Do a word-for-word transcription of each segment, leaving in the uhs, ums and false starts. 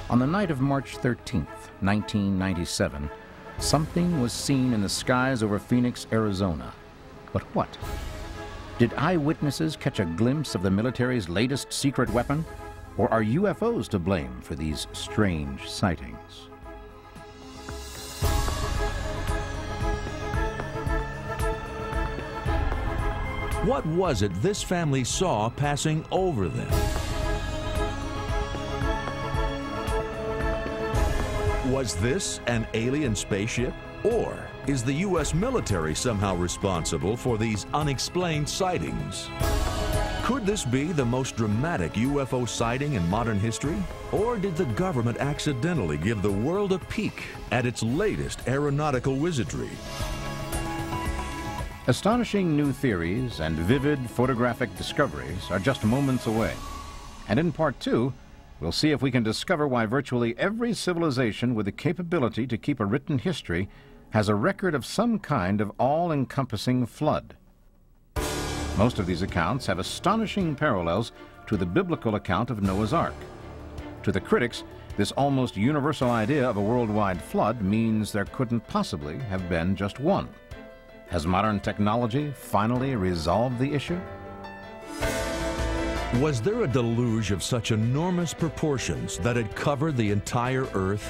On the night of March thirteenth, nineteen ninety-seven, something was seen in the skies over Phoenix, Arizona. But what? Did eyewitnesses catch a glimpse of the military's latest secret weapon? Or are U F Os to blame for these strange sightings? What was it this family saw passing over them? Was this an alien spaceship? Or is the U S military somehow responsible for these unexplained sightings? Could this be the most dramatic U F O sighting in modern history? Or did the government accidentally give the world a peek at its latest aeronautical wizardry? Astonishing new theories and vivid photographic discoveries are just moments away. And in part two, we'll see if we can discover why virtually every civilization with the capability to keep a written history has a record of some kind of all-encompassing flood. Most of these accounts have astonishing parallels to the biblical account of Noah's Ark. To the critics, this almost universal idea of a worldwide flood means there couldn't possibly have been just one. Has modern technology finally resolved the issue? Was there a deluge of such enormous proportions that it covered the entire earth?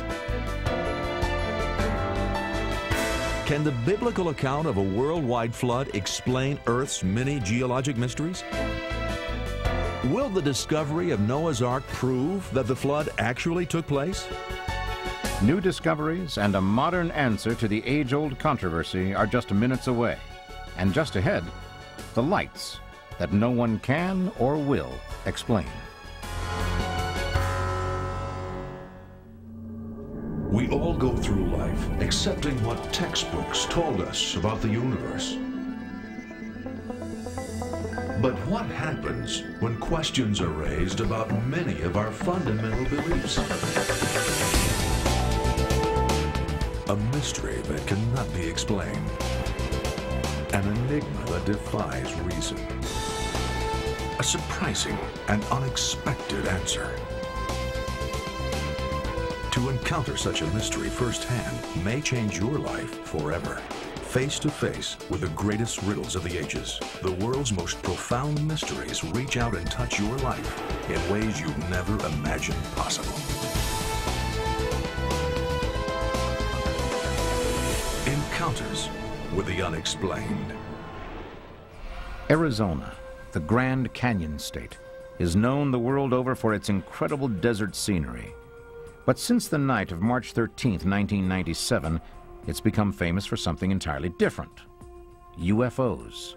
Can the biblical account of a worldwide flood explain Earth's many geologic mysteries? Will the discovery of Noah's Ark prove that the flood actually took place? New discoveries and a modern answer to the age-old controversy are just minutes away. And just ahead, the lights that no one can or will explain. We all go through life accepting what textbooks told us about the universe. But what happens when questions are raised about many of our fundamental beliefs? A mystery that cannot be explained. An enigma that defies reason. A surprising and unexpected answer. To encounter such a mystery firsthand may change your life forever. Face to face with the greatest riddles of the ages, the world's most profound mysteries reach out and touch your life in ways you've never imagined possible. Encounters with the Unexplained. Arizona, the Grand Canyon state, is known the world over for its incredible desert scenery. But since the night of March thirteenth, nineteen ninety-seven, it's become famous for something entirely different: U F Os.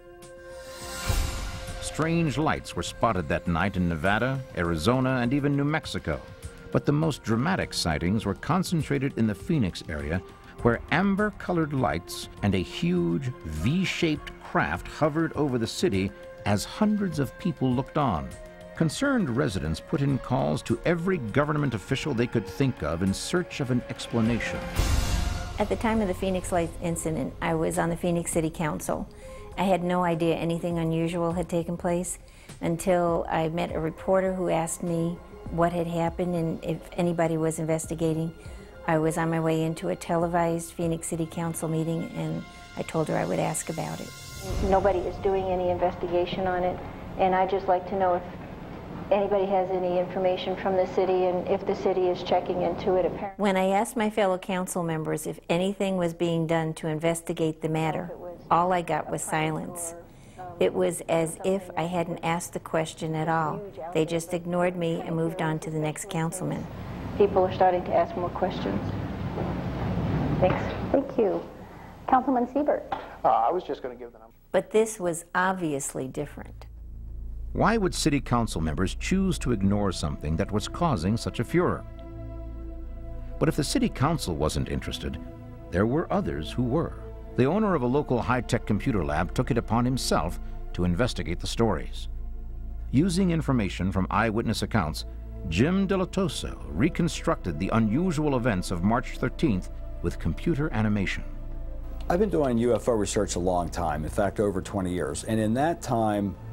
Strange lights were spotted that night in Nevada, Arizona, and even New Mexico. But the most dramatic sightings were concentrated in the Phoenix area, where amber-colored lights and a huge V-shaped craft hovered over the city as hundreds of people looked on. Concerned residents put in calls to every government official they could think of in search of an explanation. At the time of the Phoenix Lights incident, I was on the Phoenix City Council. I had no idea anything unusual had taken place until I met a reporter who asked me what had happened and if anybody was investigating. I was on my way into a televised Phoenix City Council meeting, and I told her I would ask about it. Nobody is doing any investigation on it, and I'd just like to know if anybody has any information from the city and if the city is checking into it. Apparently, when I asked my fellow council members if anything was being done to investigate the matter, all I got was silence. It was as if I hadn't asked the question at all. They just ignored me and moved on to the next councilman. People are starting to ask more questions. Thanks. Thank you. Councilman Siebert. Uh, I was just going to give the number. But this was obviously different. Why would city council members choose to ignore something that was causing such a furor? But if the city council wasn't interested, there were others who were. The owner of a local high-tech computer lab took it upon himself to investigate the stories. Using information from eyewitness accounts, Jim Delatoso reconstructed the unusual events of March thirteenth with computer animation. I've been doing U F O research a long time, in fact over twenty years, and in that time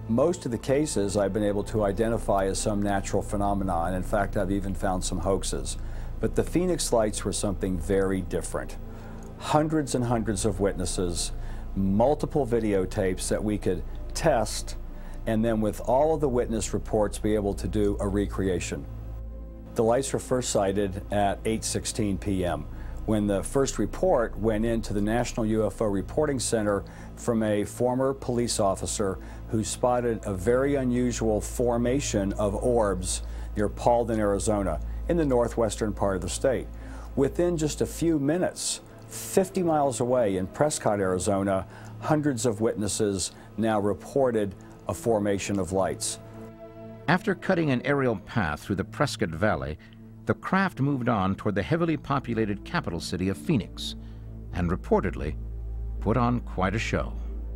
Most of the cases I've been able to identify as some natural phenomenon. In fact, I've even found some hoaxes. But the Phoenix lights were something very different. Hundreds and hundreds of witnesses, multiple videotapes that we could test, and then with all of the witness reports be able to do a recreation. The lights were first sighted at eight sixteen p m when the first report went into the National U F O Reporting Center from a former police officer who spotted a very unusual formation of orbs near Paulden, Arizona, in the northwestern part of the state. Within just a few minutes, fifty miles away in Prescott, Arizona, hundreds of witnesses now reported a formation of lights. After cutting an aerial path through the Prescott Valley, the craft moved on toward the heavily populated capital city of Phoenix and reportedly put on quite a show.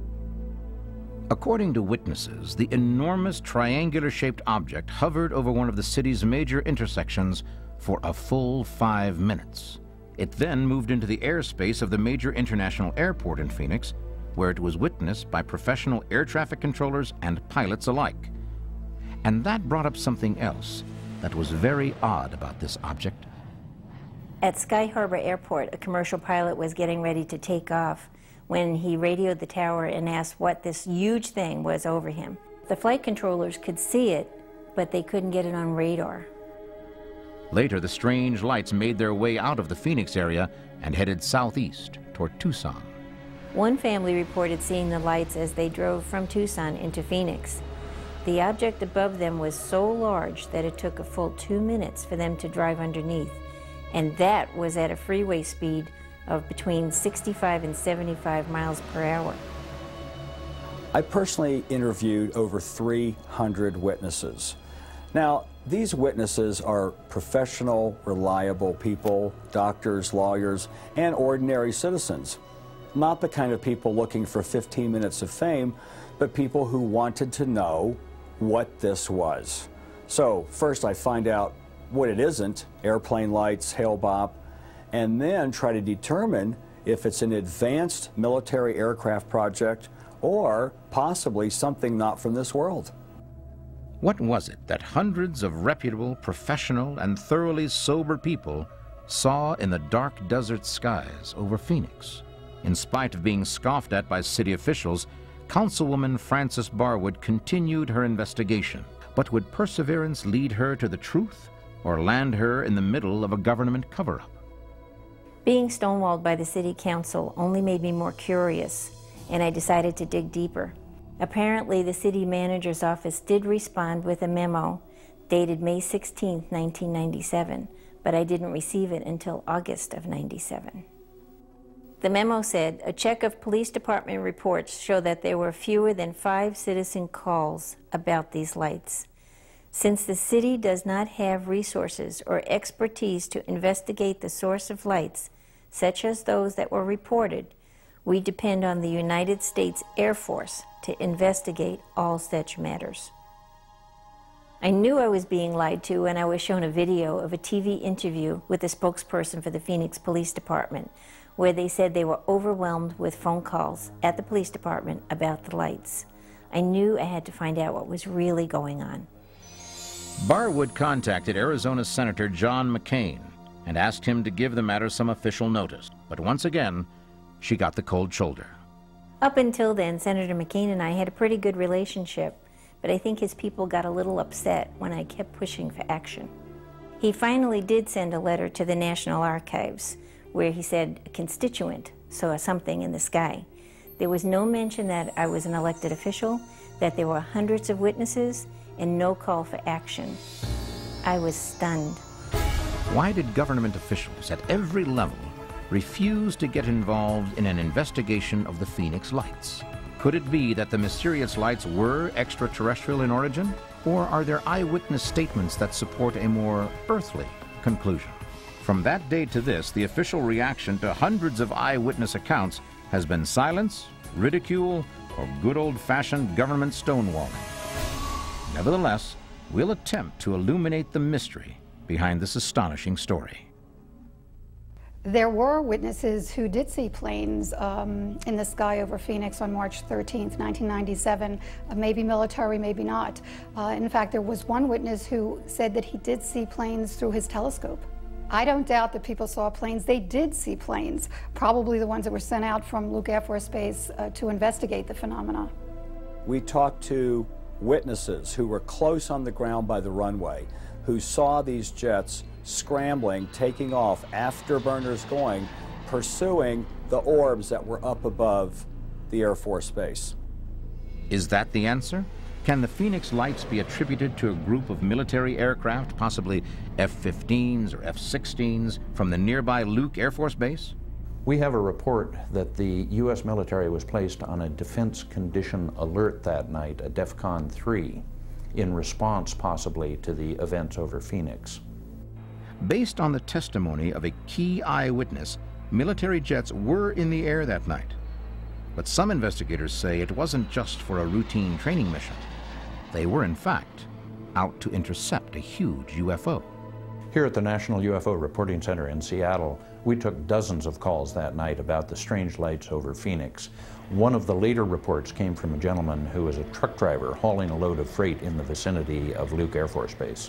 According to witnesses, the enormous triangular-shaped object hovered over one of the city's major intersections for a full five minutes. It then moved into the airspace of the major international airport in Phoenix, where it was witnessed by professional air traffic controllers and pilots alike. And that brought up something else that was very odd about this object. At Sky Harbor Airport, a commercial pilot was getting ready to take off when he radioed the tower and asked what this huge thing was over him. The flight controllers could see it, but they couldn't get it on radar. Later, the strange lights made their way out of the Phoenix area and headed southeast toward Tucson. One family reported seeing the lights as they drove from Tucson into Phoenix. The object above them was so large that it took a full two minutes for them to drive underneath, and that was at a freeway speed of between sixty-five and seventy-five miles per hour. I personally interviewed over three hundred witnesses. Now, these witnesses are professional, reliable people, doctors, lawyers, and ordinary citizens. Not the kind of people looking for fifteen minutes of fame, but people who wanted to know what this was. So first I find out what it isn't, airplane lights, hail-bop, and then try to determine if it's an advanced military aircraft project or possibly something not from this world. What was it that hundreds of reputable, professional, and thoroughly sober people saw in the dark desert skies over Phoenix? In spite of being scoffed at by city officials, Councilwoman Frances Barwood continued her investigation. But would perseverance lead her to the truth or land her in the middle of a government cover-up? Being stonewalled by the city council only made me more curious, and I decided to dig deeper. Apparently, the city manager's office did respond with a memo dated May sixteenth, nineteen ninety-seven, but I didn't receive it until August of ninety-seven. The memo said, a check of police department reports show that there were fewer than five citizen calls about these lights. Since the city does not have resources or expertise to investigate the source of lights, such as those that were reported, we depend on the United States Air Force to investigate all such matters. I knew I was being lied to when I was shown a video of a T V interview with the spokesperson for the Phoenix Police Department, where they said they were overwhelmed with phone calls at the police department about the lights. I knew I had to find out what was really going on. Barwood contacted Arizona Senator John McCain and asked him to give the matter some official notice. But once again, she got the cold shoulder. Up until then, Senator McCain and I had a pretty good relationship, but I think his people got a little upset when I kept pushing for action. He finally did send a letter to the National Archives where he said a constituent saw something in the sky. There was no mention that I was an elected official, that there were hundreds of witnesses, and no call for action. I was stunned. Why did government officials at every level refuse to get involved in an investigation of the Phoenix lights? Could it be that the mysterious lights were extraterrestrial in origin? Or are there eyewitness statements that support a more earthly conclusion? From that day to this, the official reaction to hundreds of eyewitness accounts has been silence, ridicule, or good old-fashioned government stonewalling. Nevertheless, we'll attempt to illuminate the mystery behind this astonishing story. There were witnesses who did see planes um, in the sky over Phoenix on March thirteenth, nineteen ninety-seven, uh, maybe military, maybe not. Uh, in fact, there was one witness who said that he did see planes through his telescope. I don't doubt that people saw planes. They did see planes, probably the ones that were sent out from Luke Air Force Base uh, to investigate the phenomena. We talked to witnesses who were close on the ground by the runway, who saw these jets scrambling, taking off, afterburners going, pursuing the orbs that were up above the Air Force Base. Is that the answer? Can the Phoenix lights be attributed to a group of military aircraft, possibly F fifteens or F sixteens, from the nearby Luke Air Force Base? We have a report that the U S military was placed on a defense condition alert that night, a DEFCON three, in response possibly to the events over Phoenix. Based on the testimony of a key eyewitness, military jets were in the air that night. But some investigators say it wasn't just for a routine training mission. They were, in fact, out to intercept a huge U F O. Here at the National U F O Reporting Center in Seattle, we took dozens of calls that night about the strange lights over Phoenix. One of the later reports came from a gentleman who was a truck driver hauling a load of freight in the vicinity of Luke Air Force Base.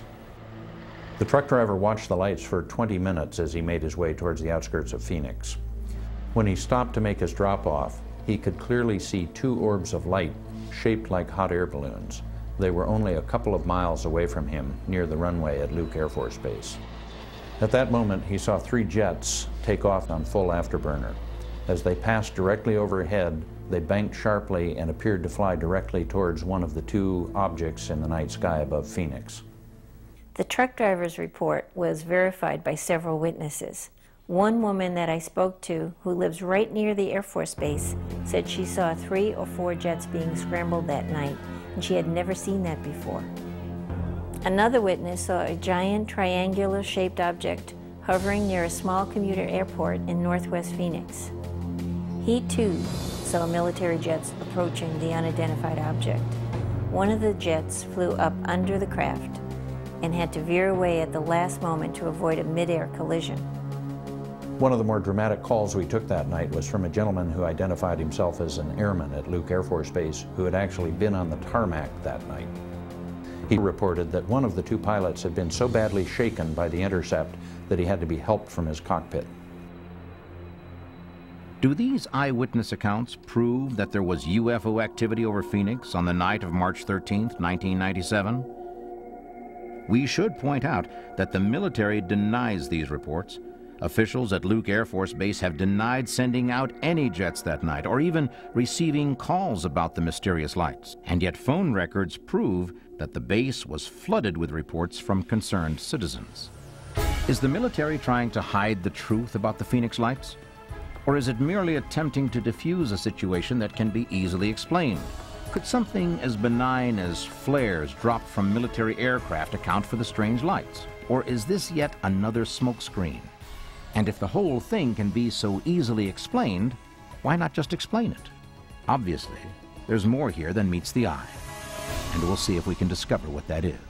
The truck driver watched the lights for twenty minutes as he made his way towards the outskirts of Phoenix. When he stopped to make his drop-off, he could clearly see two orbs of light shaped like hot air balloons. They were only a couple of miles away from him near the runway at Luke Air Force Base. At that moment, he saw three jets take off on full afterburner. As they passed directly overhead, they banked sharply and appeared to fly directly towards one of the two objects in the night sky above Phoenix. The truck driver's report was verified by several witnesses. One woman that I spoke to, who lives right near the Air Force Base, said she saw three or four jets being scrambled that night, and she had never seen that before. Another witness saw a giant triangular-shaped object hovering near a small commuter airport in northwest Phoenix. He, too, saw military jets approaching the unidentified object. One of the jets flew up under the craft and had to veer away at the last moment to avoid a mid-air collision. One of the more dramatic calls we took that night was from a gentleman who identified himself as an airman at Luke Air Force Base who had actually been on the tarmac that night. He reported that one of the two pilots had been so badly shaken by the intercept that he had to be helped from his cockpit. Do these eyewitness accounts prove that there was U F O activity over Phoenix on the night of March thirteenth, nineteen ninety-seven? We should point out that the military denies these reports. Officials at Luke Air Force Base have denied sending out any jets that night or even receiving calls about the mysterious lights. And yet phone records prove that the base was flooded with reports from concerned citizens. Is the military trying to hide the truth about the Phoenix lights? Or is it merely attempting to diffuse a situation that can be easily explained? Could something as benign as flares dropped from military aircraft account for the strange lights? Or is this yet another smokescreen? And if the whole thing can be so easily explained, why not just explain it? Obviously, there's more here than meets the eye. And we'll see if we can discover what that is.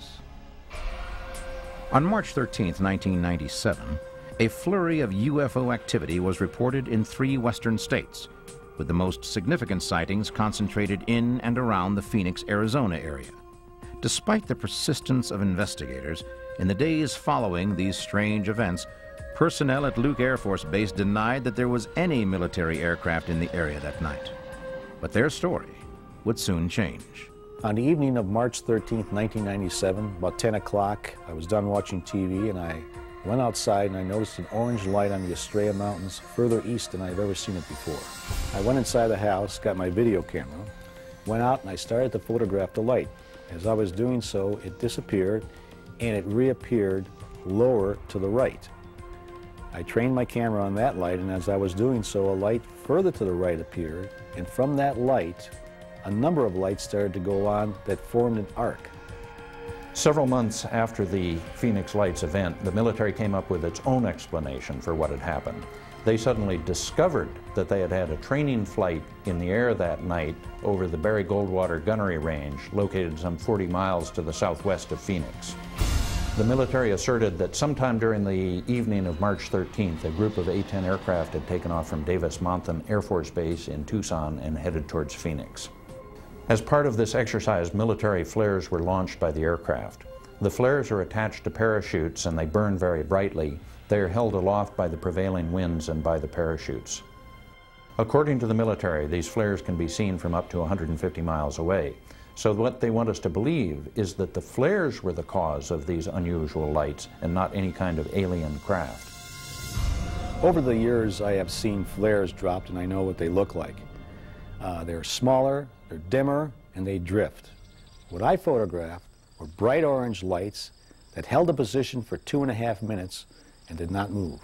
On March thirteenth, nineteen ninety-seven, a flurry of U F O activity was reported in three western states, with the most significant sightings concentrated in and around the Phoenix, Arizona area. Despite the persistence of investigators, in the days following these strange events, personnel at Luke Air Force Base denied that there was any military aircraft in the area that night. But their story would soon change. On the evening of March thirteenth, nineteen ninety-seven, about ten o'clock, I was done watching T V and I went outside and I noticed an orange light on the Estrella Mountains further east than I've ever seen it before. I went inside the house, got my video camera, went out and I started to photograph the light. As I was doing so, it disappeared and it reappeared lower to the right. I trained my camera on that light, and as I was doing so, a light further to the right appeared, and from that light, a number of lights started to go on that formed an arc. Several months after the Phoenix Lights event, the military came up with its own explanation for what had happened. They suddenly discovered that they had had a training flight in the air that night over the Barry Goldwater Gunnery Range, located some forty miles to the southwest of Phoenix. The military asserted that sometime during the evening of March thirteenth, a group of A ten aircraft had taken off from Davis-Monthan Air Force Base in Tucson and headed towards Phoenix. As part of this exercise, military flares were launched by the aircraft. The flares are attached to parachutes and they burn very brightly. They are held aloft by the prevailing winds and by the parachutes. According to the military, these flares can be seen from up to one hundred fifty miles away. So what they want us to believe is that the flares were the cause of these unusual lights and not any kind of alien craft. Over the years, I have seen flares dropped and I know what they look like. Uh, they're smaller, they're dimmer, and they drift. What I photographed were bright orange lights that held a position for two and a half minutes and did not move.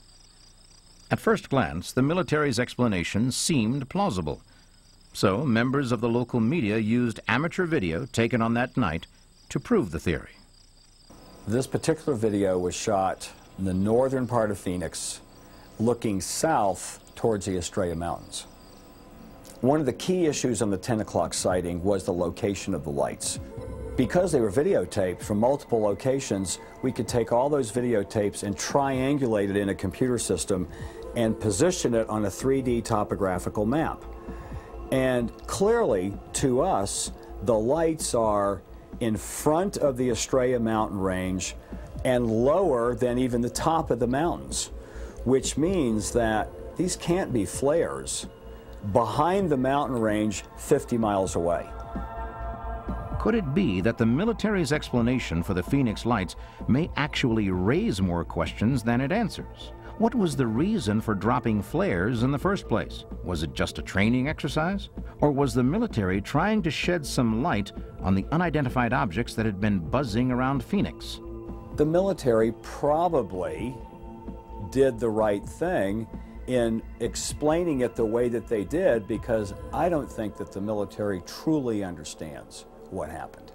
At first glance, the military's explanation seemed plausible. So, members of the local media used amateur video taken on that night to prove the theory. This particular video was shot in the northern part of Phoenix, looking south towards the Estrella Mountains. One of the key issues on the ten o'clock sighting was the location of the lights. Because they were videotaped from multiple locations, we could take all those videotapes and triangulate it in a computer system and position it on a three D topographical map. And clearly, to us, the lights are in front of the Estrella mountain range and lower than even the top of the mountains, which means that these can't be flares behind the mountain range fifty miles away. Could it be that the military's explanation for the Phoenix lights may actually raise more questions than it answers? What was the reason for dropping flares in the first place? Was it just a training exercise? Or was the military trying to shed some light on the unidentified objects that had been buzzing around Phoenix? The military probably did the right thing in explaining it the way that they did, because I don't think that the military truly understands what happened.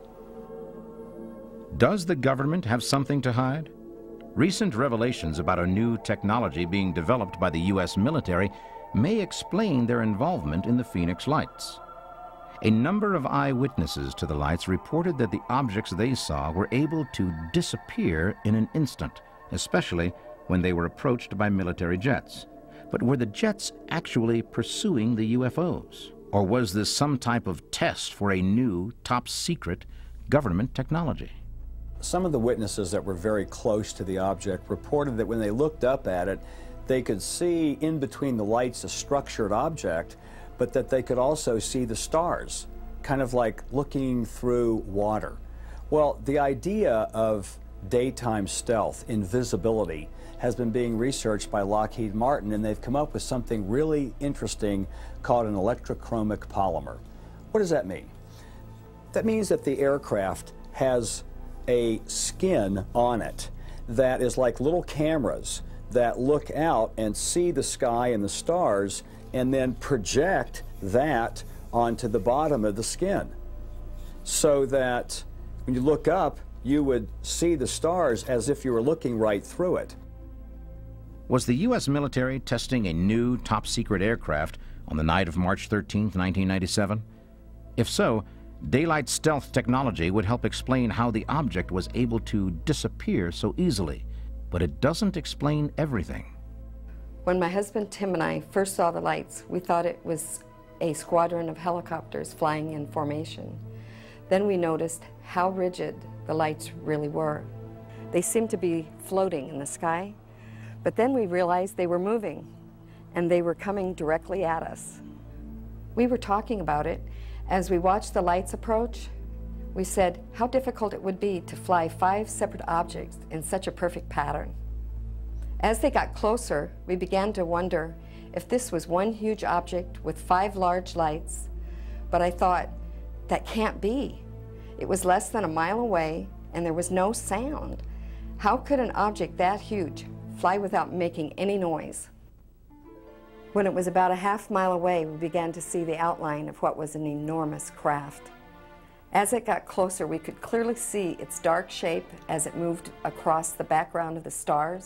Does the government have something to hide? Recent revelations about a new technology being developed by the U S military may explain their involvement in the Phoenix lights. A number of eyewitnesses to the lights reported that the objects they saw were able to disappear in an instant, especially when they were approached by military jets. But were the jets actually pursuing the U F Os? Or was this some type of test for a new, top-secret government technology? Some of the witnesses that were very close to the object reported that when they looked up at it, they could see in between the lights a structured object, but that they could also see the stars, kind of like looking through water. Well, the idea of daytime stealth, invisibility, has been being researched by Lockheed Martin, and they've come up with something really interesting called an electrochromic polymer. What does that mean? That means that the aircraft has a skin on it that is like little cameras that look out and see the sky and the stars and then project that onto the bottom of the skin, so that when you look up, you would see the stars as if you were looking right through it. Was the U S military testing a new top-secret aircraft on the night of March thirteenth, nineteen ninety-seven? If so, daylight stealth technology would help explain how the object was able to disappear so easily, but it doesn't explain everything. When my husband Tim and I first saw the lights, we thought it was a squadron of helicopters flying in formation. Then we noticed how rigid the lights really were. They seemed to be floating in the sky, but then we realized they were moving, and they were coming directly at us. We were talking about it. As we watched the lights approach, we said how difficult it would be to fly five separate objects in such a perfect pattern. As they got closer, we began to wonder if this was one huge object with five large lights, but I thought, that can't be. It was less than a mile away, and there was no sound. How could an object that huge fly without making any noise? When it was about a half mile away, we began to see the outline of what was an enormous craft. As it got closer, we could clearly see its dark shape as it moved across the background of the stars.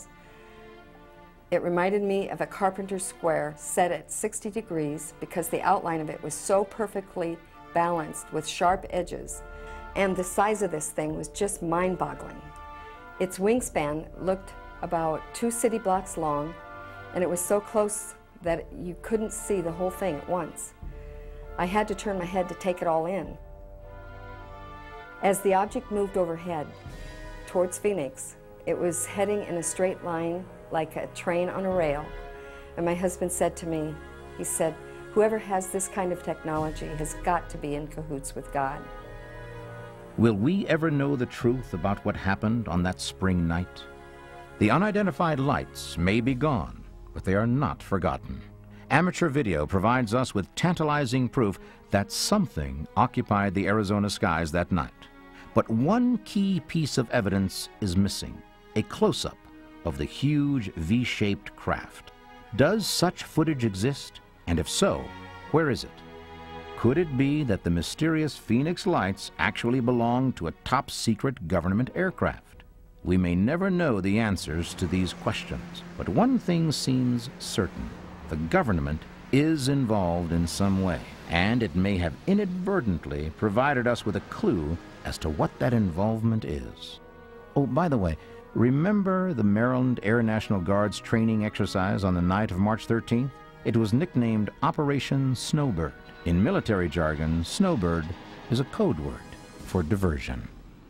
It reminded me of a carpenter's square set at sixty degrees because the outline of it was so perfectly balanced with sharp edges, and the size of this thing was just mind-boggling. Its wingspan looked about two city blocks long, and it was so close that you couldn't see the whole thing at once. I had to turn my head to take it all in. As the object moved overhead towards Phoenix, it was heading in a straight line like a train on a rail. And my husband said to me, he said, whoever has this kind of technology has got to be in cahoots with God. Will we ever know the truth about what happened on that spring night? The unidentified lights may be gone, but they are not forgotten. Amateur video provides us with tantalizing proof that something occupied the Arizona skies that night. But one key piece of evidence is missing, a close-up of the huge V-shaped craft. Does such footage exist? And if so, where is it? Could it be that the mysterious Phoenix lights actually belong to a top-secret government aircraft? We may never know the answers to these questions, but one thing seems certain. The government is involved in some way, and it may have inadvertently provided us with a clue as to what that involvement is. Oh, by the way, remember the Maryland Air National Guard's training exercise on the night of March thirteenth? It was nicknamed Operation Snowbird. In military jargon, Snowbird is a code word for diversion.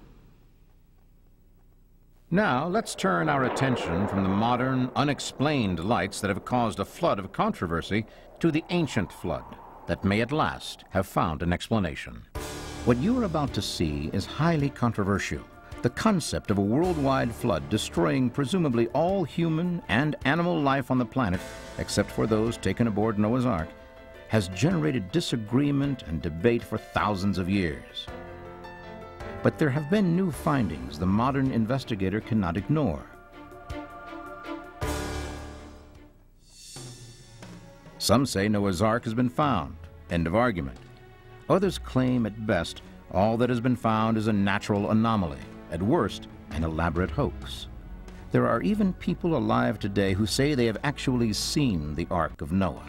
Now, let's turn our attention from the modern, unexplained lights that have caused a flood of controversy to the ancient flood that may at last have found an explanation. What you are about to see is highly controversial. The concept of a worldwide flood destroying presumably all human and animal life on the planet, except for those taken aboard Noah's Ark, has generated disagreement and debate for thousands of years. But there have been new findings the modern investigator cannot ignore. Some say Noah's Ark has been found. End of argument. Others claim at best all that has been found is a natural anomaly, at worst an elaborate hoax. There are even people alive today who say they have actually seen the Ark of Noah.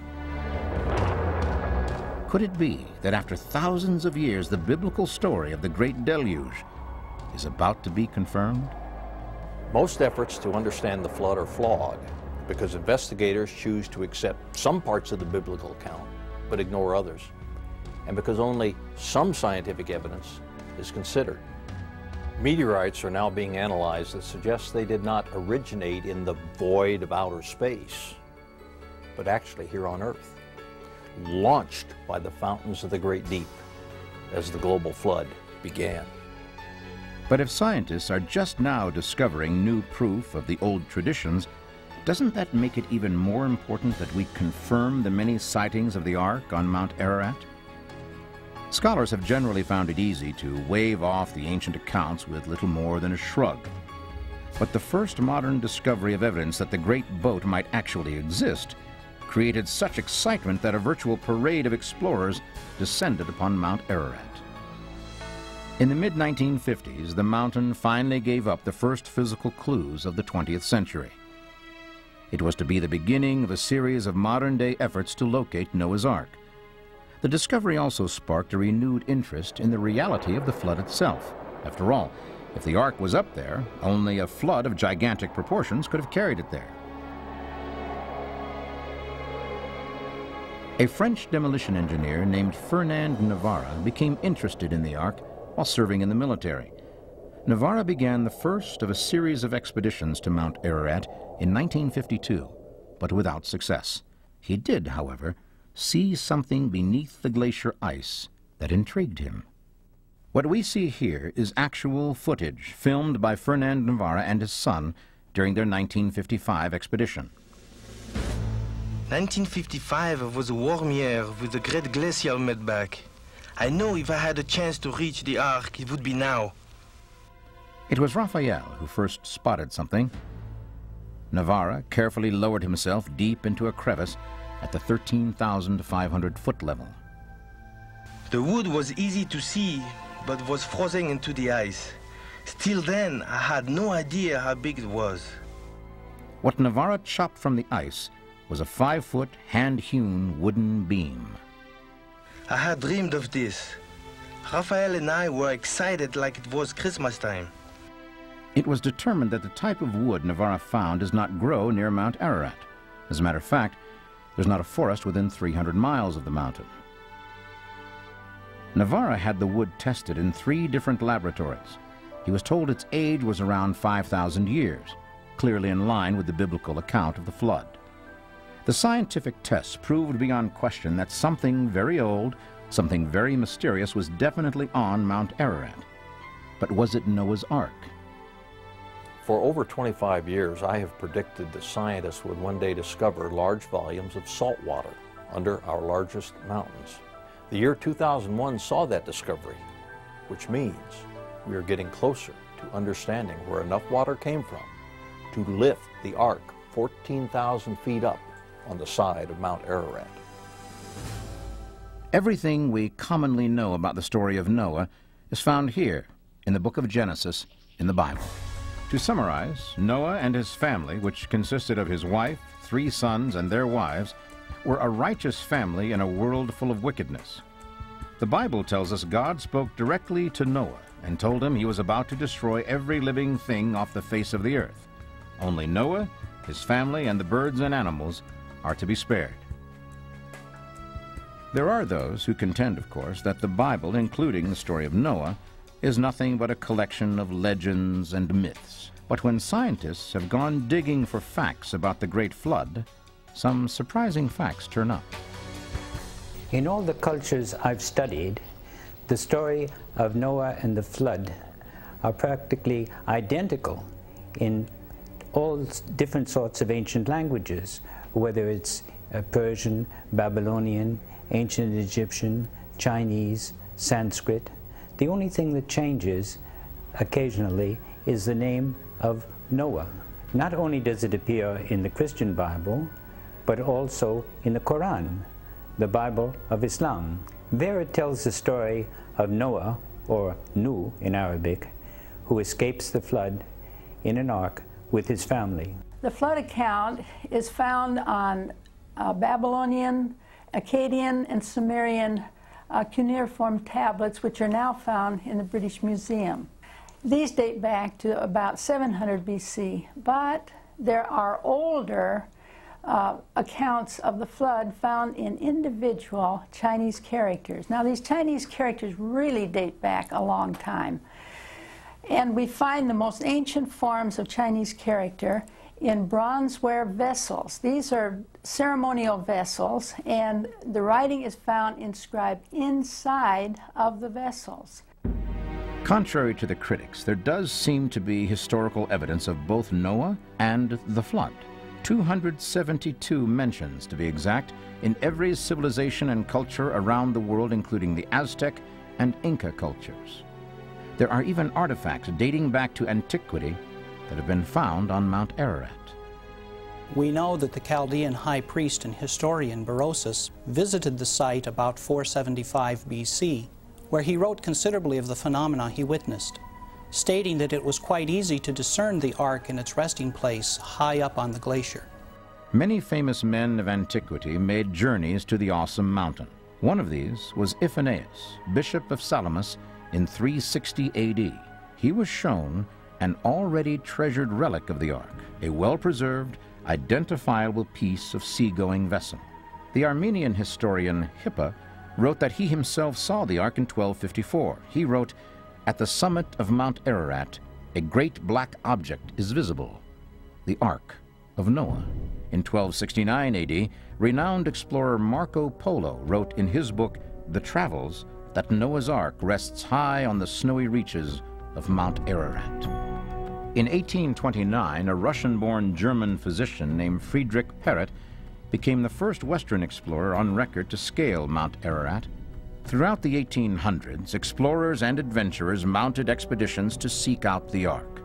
Could it be that after thousands of years, the biblical story of the Great Deluge is about to be confirmed? Most efforts to understand the flood are flawed because investigators choose to accept some parts of the biblical account but ignore others, and because only some scientific evidence is considered. Meteorites are now being analyzed that suggest they did not originate in the void of outer space, but actually here on Earth, launched by the fountains of the great deep as the global flood began. But if scientists are just now discovering new proof of the old traditions, doesn't that make it even more important that we confirm the many sightings of the Ark on Mount Ararat? Scholars have generally found it easy to wave off the ancient accounts with little more than a shrug. But the first modern discovery of evidence that the great boat might actually exist created such excitement that a virtual parade of explorers descended upon Mount Ararat. In the mid nineteen fifties, the mountain finally gave up the first physical clues of the twentieth century. It was to be the beginning of a series of modern-day efforts to locate Noah's Ark. The discovery also sparked a renewed interest in the reality of the flood itself. After all, if the Ark was up there, only a flood of gigantic proportions could have carried it there. A French demolition engineer named Fernand Navarre became interested in the Ark while serving in the military. Navarre began the first of a series of expeditions to Mount Ararat in nineteen fifty-two, but without success. He did, however, see something beneath the glacier ice that intrigued him. What we see here is actual footage filmed by Fernand Navarre and his son during their nineteen fifty-five expedition. nineteen fifty-five was a warm year with the great glacial melt-back. I know if I had a chance to reach the Ark, it would be now. It was Raphael who first spotted something. Navarre carefully lowered himself deep into a crevice at the thirteen thousand five hundred foot level. The wood was easy to see, but was frozen into the ice. Still then, I had no idea how big it was. What Navarre chopped from the ice was a five-foot, hand-hewn wooden beam. I had dreamed of this. Raphael and I were excited like it was Christmas time. It was determined that the type of wood Navarra found does not grow near Mount Ararat. As a matter of fact, there's not a forest within three hundred miles of the mountain. Navarra had the wood tested in three different laboratories. He was told its age was around five thousand years, clearly in line with the biblical account of the flood. The scientific tests proved beyond question that something very old, something very mysterious was definitely on Mount Ararat. But was it Noah's Ark? For over twenty-five years, I have predicted that scientists would one day discover large volumes of salt water under our largest mountains. The year two thousand one saw that discovery, which means we are getting closer to understanding where enough water came from to lift the Ark fourteen thousand feet up on the side of Mount Ararat. Everything we commonly know about the story of Noah is found here in the book of Genesis in the Bible. To summarize, Noah and his family, which consisted of his wife, three sons, and their wives, were a righteous family in a world full of wickedness. The Bible tells us God spoke directly to Noah and told him he was about to destroy every living thing off the face of the earth. Only Noah, his family, and the birds and animals are to be spared. There are those who contend, of course, that the Bible, including the story of Noah, is nothing but a collection of legends and myths. But when scientists have gone digging for facts about the Great Flood, some surprising facts turn up. In all the cultures I've studied, the story of Noah and the flood are practically identical in all different sorts of ancient languages, whether it's uh, Persian, Babylonian, ancient Egyptian, Chinese, Sanskrit. The only thing that changes occasionally is the name of Noah. Not only does it appear in the Christian Bible, but also in the Quran, the Bible of Islam. There it tells the story of Noah, or Nuh in Arabic, who escapes the flood in an ark with his family. The flood account is found on uh, Babylonian, Akkadian, and Sumerian uh, cuneiform tablets, which are now found in the British Museum. These date back to about seven hundred B C, but there are older uh, accounts of the flood found in individual Chinese characters. Now, these Chinese characters really date back a long time. And we find the most ancient forms of Chinese character in bronzeware vessels. These are ceremonial vessels, and the writing is found inscribed inside of the vessels. Contrary to the critics, there does seem to be historical evidence of both Noah and the flood. two hundred seventy-two mentions, to be exact, in every civilization and culture around the world, including the Aztec and Inca cultures. There are even artifacts dating back to antiquity that have been found on Mount Ararat. We know that the Chaldean high priest and historian Berosus visited the site about four seventy-five B C, where he wrote considerably of the phenomena he witnessed, stating that it was quite easy to discern the ark in its resting place high up on the glacier. Many famous men of antiquity made journeys to the awesome mountain. One of these was Iphanaeus, Bishop of Salamis, in three sixty A D. He was shown an already treasured relic of the ark, a well-preserved, identifiable piece of seagoing vessel. The Armenian historian Hippa wrote that he himself saw the ark in twelve fifty-four. He wrote, "At the summit of Mount Ararat, a great black object is visible, the Ark of Noah." In twelve sixty-nine A D, renowned explorer Marco Polo wrote in his book, The Travels, that Noah's Ark rests high on the snowy reaches of Mount Ararat. In eighteen twenty-nine, a Russian-born German physician named Friedrich Perret became the first Western explorer on record to scale Mount Ararat. Throughout the eighteen hundreds, explorers and adventurers mounted expeditions to seek out the Ark.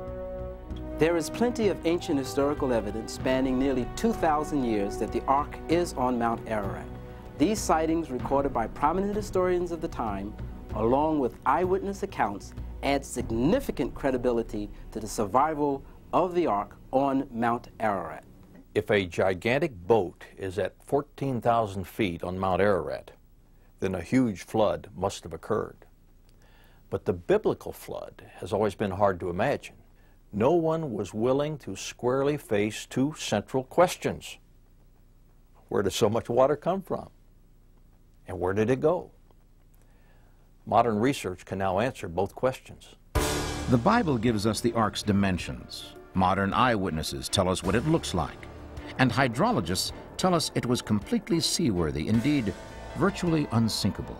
There is plenty of ancient historical evidence spanning nearly two thousand years that the Ark is on Mount Ararat. These sightings, recorded by prominent historians of the time, along with eyewitness accounts, add significant credibility to the survival of the Ark on Mount Ararat. If a gigantic boat is at fourteen thousand feet on Mount Ararat, then a huge flood must have occurred. But the biblical flood has always been hard to imagine no one was willing to squarely face two central questions. Where did so much water come from? And where did it go? Modern research can now answer both questions. The Bible gives us the ark's dimensions. Modern eyewitnesses tell us what it looks like. And hydrologists tell us it was completely seaworthy, indeed, virtually unsinkable.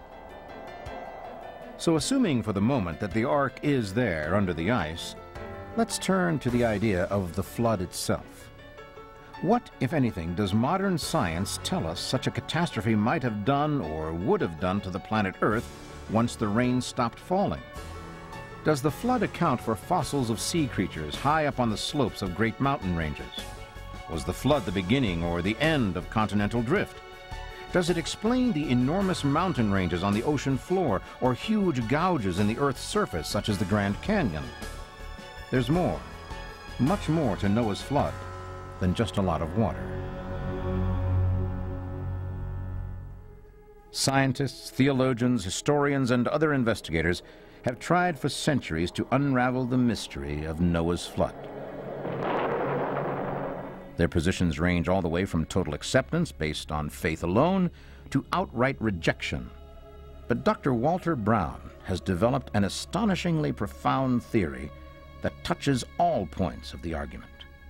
So assuming for the moment that the ark is there under the ice, let's turn to the idea of the flood itself. What, if anything, does modern science tell us such a catastrophe might have done or would have done to the planet Earth once the rain stopped falling? Does the flood account for fossils of sea creatures high up on the slopes of great mountain ranges? Was the flood the beginning or the end of continental drift? Does it explain the enormous mountain ranges on the ocean floor or huge gouges in the Earth's surface, such as the Grand Canyon? There's more, much more to Noah's flood than just a lot of water. Scientists, theologians, historians, and other investigators have tried for centuries to unravel the mystery of Noah's flood. Their positions range all the way from total acceptance based on faith alone to outright rejection. But Doctor Walter Brown has developed an astonishingly profound theory that touches all points of the argument.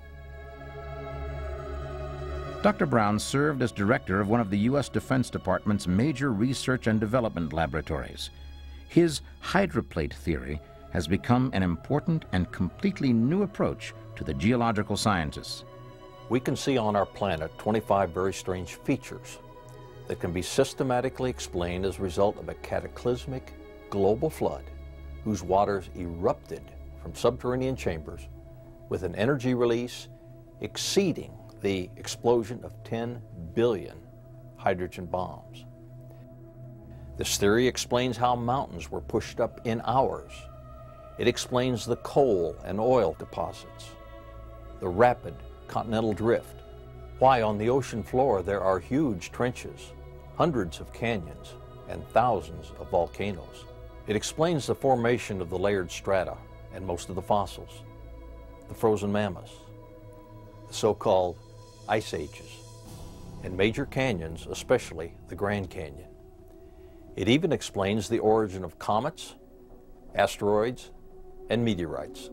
Doctor Brown served as director of one of the U S Defense Department's major research and development laboratories. His hydroplate theory has become an important and completely new approach to the geological sciences. We can see on our planet twenty-five very strange features that can be systematically explained as a result of a cataclysmic global flood whose waters erupted from subterranean chambers with an energy release exceeding the explosion of ten billion hydrogen bombs. This theory explains how mountains were pushed up in hours. It explains the coal and oil deposits, the rapid continental drift, why on the ocean floor there are huge trenches, hundreds of canyons, and thousands of volcanoes. It explains the formation of the layered strata and most of the fossils, the frozen mammoths, the so-called ice ages, and major canyons, especially the Grand Canyon. It even explains the origin of comets, asteroids, and meteorites.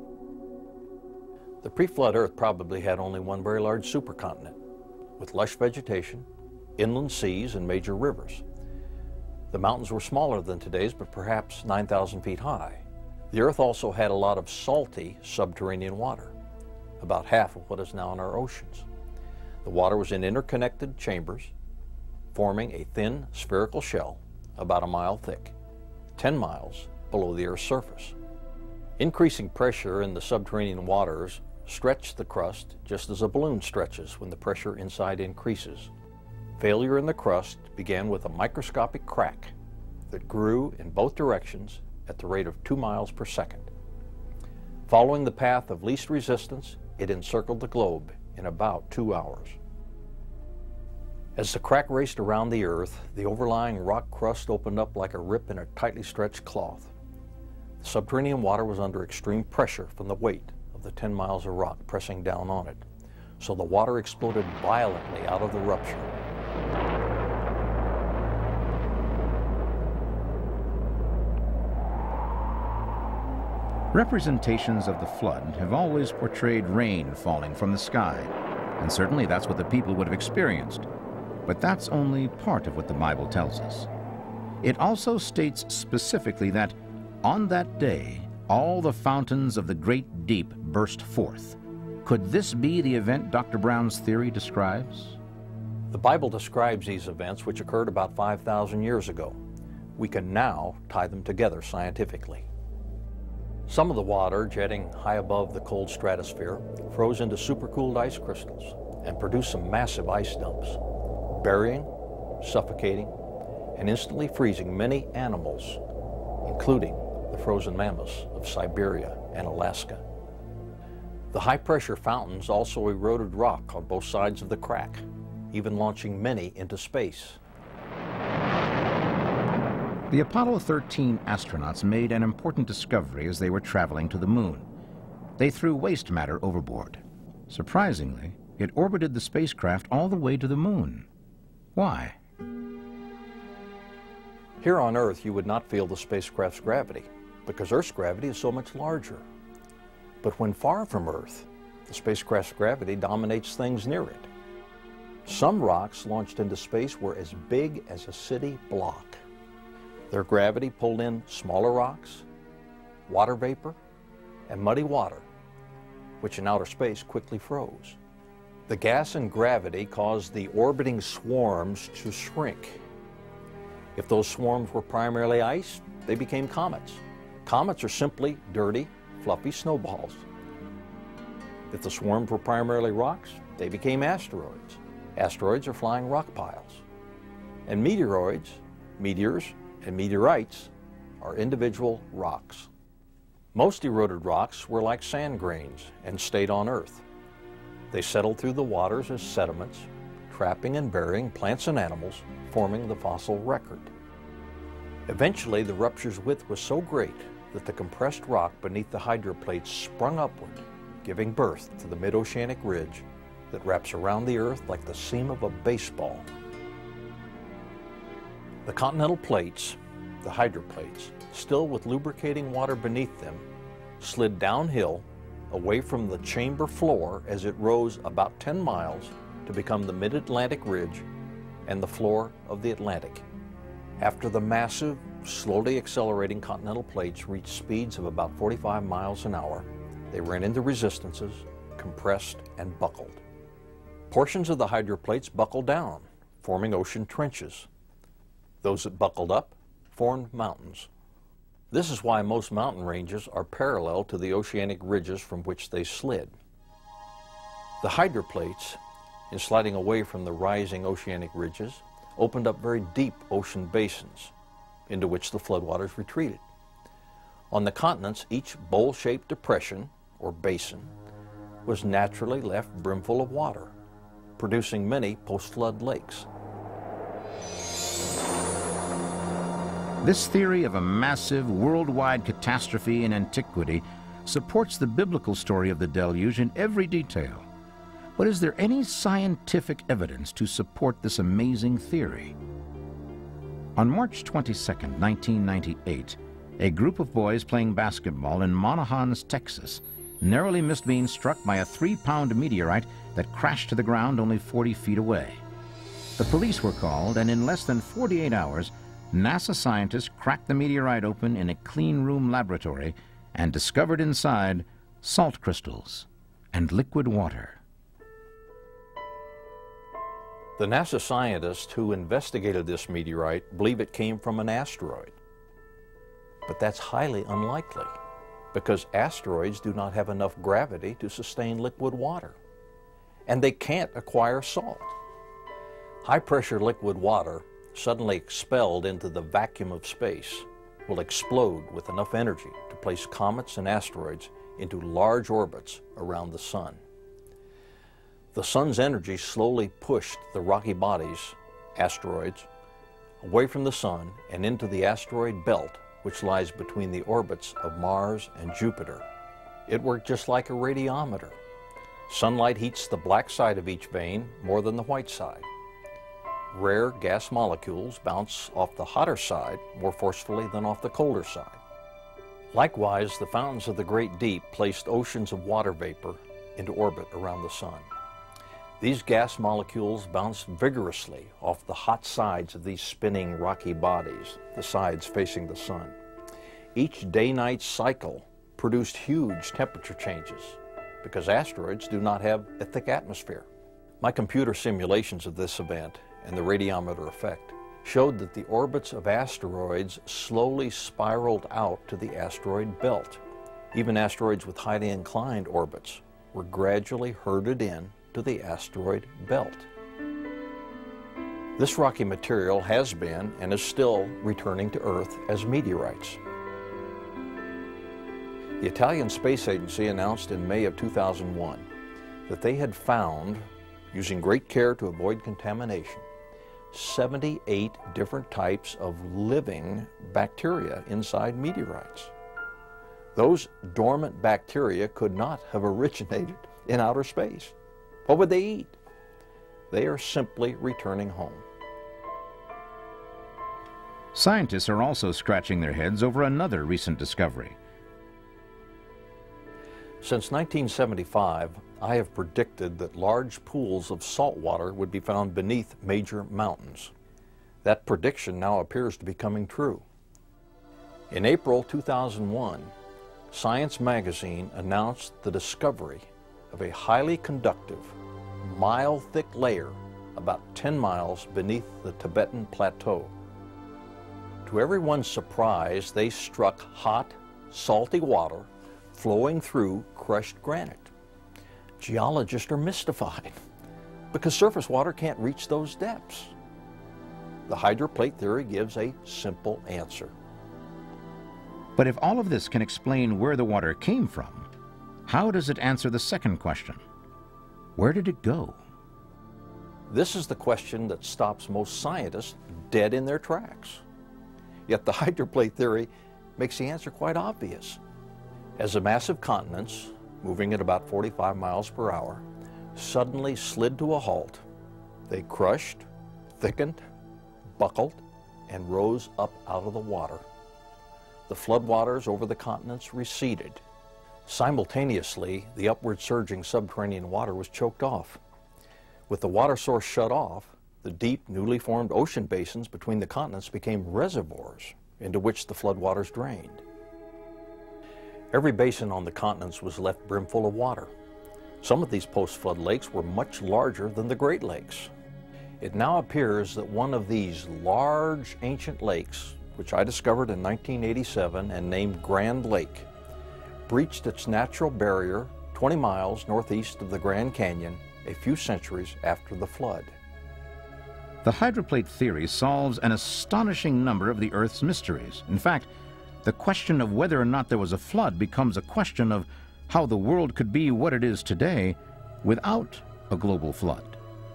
The pre-flood Earth probably had only one very large supercontinent, with lush vegetation, inland seas, and major rivers. The mountains were smaller than today's, but perhaps nine thousand feet high. The Earth also had a lot of salty subterranean water, about half of what is now in our oceans. The water was in interconnected chambers, forming a thin spherical shell about a mile thick, ten miles below the Earth's surface. Increasing pressure in the subterranean waters stretched the crust just as a balloon stretches when the pressure inside increases. Failure in the crust began with a microscopic crack that grew in both directions at the rate of two miles per second. Following the path of least resistance, it encircled the globe in about two hours. As the crack raced around the Earth, the overlying rock crust opened up like a rip in a tightly stretched cloth. The subterranean water was under extreme pressure from the weight of the ten miles of rock pressing down on it, so the water exploded violently out of the rupture. Representations of the flood have always portrayed rain falling from the sky, and certainly that's what the people would have experienced. But that's only part of what the Bible tells us. It also states specifically that on that day, all the fountains of the great deep burst forth. Could this be the event Doctor Brown's theory describes? The Bible describes these events, which occurred about five thousand years ago. We can now tie them together scientifically. Some of the water, jetting high above the cold stratosphere, froze into supercooled ice crystals and produced some massive ice dumps, burying, suffocating, and instantly freezing many animals, including the frozen mammoths of Siberia and Alaska. The high-pressure fountains also eroded rock on both sides of the crack, even launching many into space. The Apollo thirteen astronauts made an important discovery as they were traveling to the moon. They threw waste matter overboard. Surprisingly, it orbited the spacecraft all the way to the moon. Why? Here on Earth, you would not feel the spacecraft's gravity because Earth's gravity is so much larger. But when far from Earth, the spacecraft's gravity dominates things near it. Some rocks launched into space were as big as a city block. Their gravity pulled in smaller rocks, water vapor, and muddy water, which in outer space quickly froze. The gas and gravity caused the orbiting swarms to shrink. If those swarms were primarily ice, they became comets. Comets are simply dirty, fluffy snowballs. If the swarms were primarily rocks, they became asteroids. Asteroids are flying rock piles. And meteoroids, meteors, and meteorites are individual rocks. Most eroded rocks were like sand grains and stayed on Earth. They settled through the waters as sediments, trapping and burying plants and animals, forming the fossil record. Eventually, the rupture's width was so great that the compressed rock beneath the hydroplates sprung upward, giving birth to the mid-oceanic ridge that wraps around the Earth like the seam of a baseball. The continental plates, the hydroplates, still with lubricating water beneath them, slid downhill away from the chamber floor as it rose about ten miles to become the mid-Atlantic ridge and the floor of the Atlantic. After the massive, slowly accelerating continental plates reached speeds of about forty-five miles an hour, they ran into resistances, compressed, and buckled. Portions of the hydroplates buckled down, forming ocean trenches. Those that buckled up formed mountains. This is why most mountain ranges are parallel to the oceanic ridges from which they slid. The hydroplates, in sliding away from the rising oceanic ridges, opened up very deep ocean basins into which the floodwaters retreated. On the continents, each bowl-shaped depression, or basin, was naturally left brimful of water, producing many post-flood lakes. This theory of a massive worldwide catastrophe in antiquity supports the biblical story of the deluge in every detail. But is there any scientific evidence to support this amazing theory? On March twenty-second, nineteen ninety-eight, a group of boys playing basketball in Monahans, Texas, narrowly missed being struck by a three-pound meteorite that crashed to the ground only forty feet away. The police were called, and in less than forty-eight hours, NASA scientists cracked the meteorite open in a clean room laboratory and discovered inside salt crystals and liquid water. The NASA scientists who investigated this meteorite believe it came from an asteroid. But that's highly unlikely, because asteroids do not have enough gravity to sustain liquid water, and they can't acquire salt. High-pressure liquid water, suddenly expelled into the vacuum of space, will explode with enough energy to place comets and asteroids into large orbits around the Sun. The Sun's energy slowly pushed the rocky bodies, asteroids, away from the Sun and into the asteroid belt, which lies between the orbits of Mars and Jupiter. It worked just like a radiometer. Sunlight heats the black side of each vein more than the white side. Rare gas molecules bounce off the hotter side more forcefully than off the colder side. Likewise, the fountains of the great deep placed oceans of water vapor into orbit around the Sun. These gas molecules bounced vigorously off the hot sides of these spinning rocky bodies, the sides facing the Sun. Each day-night cycle produced huge temperature changes because asteroids do not have a thick atmosphere. My computer simulations of this event and the radiometer effect showed that the orbits of asteroids slowly spiraled out to the asteroid belt. Even asteroids with highly inclined orbits were gradually herded in to the asteroid belt. This rocky material has been and is still returning to Earth as meteorites. The Italian Space Agency announced in May of two thousand one that they had found, using great care to avoid contamination, seventy-eight different types of living bacteria inside meteorites. Those dormant bacteria could not have originated in outer space. What would they eat? They are simply returning home. Scientists are also scratching their heads over another recent discovery. Since nineteen seventy-five, I have predicted that large pools of salt water would be found beneath major mountains. That prediction now appears to be coming true. In April two thousand one, Science magazine announced the discovery of a highly conductive, mile-thick layer about ten miles beneath the Tibetan Plateau. To everyone's surprise, they struck hot, salty water flowing through crushed granite. Geologists are mystified because surface water can't reach those depths. The hydroplate theory gives a simple answer. But if all of this can explain where the water came from, how does it answer the second question? Where did it go? This is the question that stops most scientists dead in their tracks. Yet the hydroplate theory makes the answer quite obvious. As the massive continents, moving at about forty-five miles per hour, suddenly slid to a halt, they crushed, thickened, buckled, and rose up out of the water. The floodwaters over the continents receded. Simultaneously, the upward surging subterranean water was choked off. With the water source shut off, the deep, newly formed ocean basins between the continents became reservoirs into which the floodwaters drained. Every basin on the continents was left brimful of water. Some of these post-flood lakes were much larger than the Great Lakes. It now appears that one of these large ancient lakes, which I discovered in nineteen eighty-seven and named Grand Lake, breached its natural barrier twenty miles northeast of the Grand Canyon a few centuries after the flood. The hydroplate theory solves an astonishing number of the Earth's mysteries. In fact, the question of whether or not there was a flood becomes a question of how the world could be what it is today without a global flood.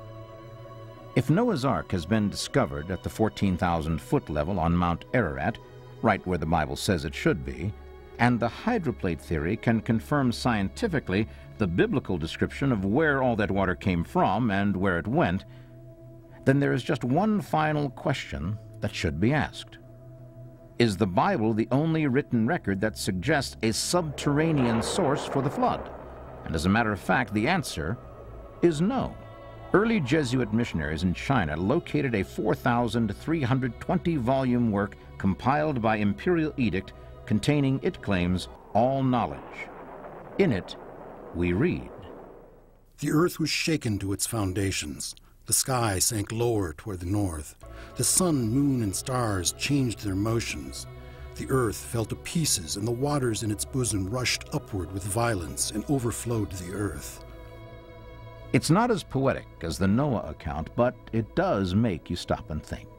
If Noah's Ark has been discovered at the fourteen thousand foot level on Mount Ararat, right where the Bible says it should be, and the hydroplate theory can confirm scientifically the biblical description of where all that water came from and where it went, then there is just one final question that should be asked. Is the Bible the only written record that suggests a subterranean source for the flood? And as a matter of fact, the answer is no. Early Jesuit missionaries in China located a four thousand three hundred twenty volume work compiled by imperial edict containing, it claims, all knowledge. In it, we read, "The earth was shaken to its foundations. The sky sank lower toward the north. The sun, moon, and stars changed their motions. The earth fell to pieces, and the waters in its bosom rushed upward with violence and overflowed the earth." It's not as poetic as the Noah account, but it does make you stop and think.